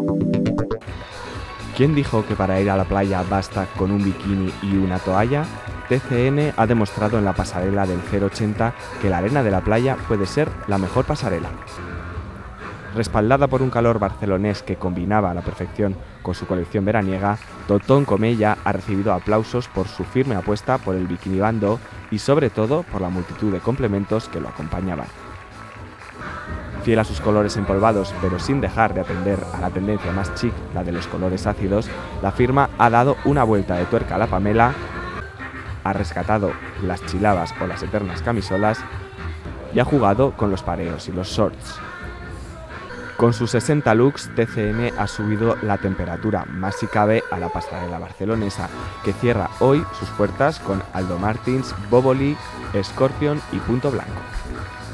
¿Quién dijo que para ir a la playa basta con un bikini y una toalla? TCN ha demostrado en la pasarela del 080 que la arena de la playa puede ser la mejor pasarela. Respaldada por un calor barcelonés que combinaba a la perfección con su colección veraniega, Totón Comella ha recibido aplausos por su firme apuesta por el bikini bando y sobre todo por la multitud de complementos que lo acompañaban. Fiel a sus colores empolvados, pero sin dejar de atender a la tendencia más chic, la de los colores ácidos, la firma ha dado una vuelta de tuerca a la Pamela, ha rescatado las chilabas o las eternas camisolas y ha jugado con los pareos y los shorts. Con sus 60 looks, TCN ha subido la temperatura más si cabe a la pasarela barcelonesa, que cierra hoy sus puertas con Aldo Martins, Boboli, Scorpion y Punto Blanco.